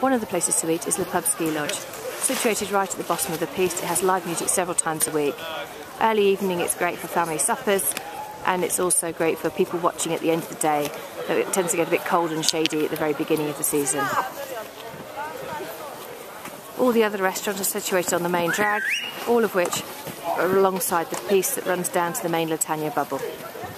One of the places to eat is the Pub Ski Lodge. Situated right at the bottom of the piece, it has live music several times a week. Early evening it's great for family suppers, and it's also great for people watching at the end of the day. It tends to get a bit cold and shady at the very beginning of the season. All the other restaurants are situated on the main drag, all of which are alongside the piece that runs down to the main Tania bubble.